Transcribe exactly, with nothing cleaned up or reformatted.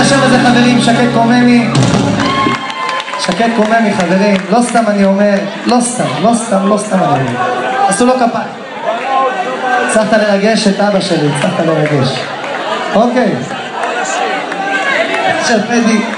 השם הזה חברים, שקד קוממי. שקד קוממי חברים, לא סתם אני אומר, לא סתם, לא סתם, לא סתם אני אומר. עשו לו כפיים. הצלחת לרגש את אבא שלי, הצלחת לרגש. אוקיי. של פדי.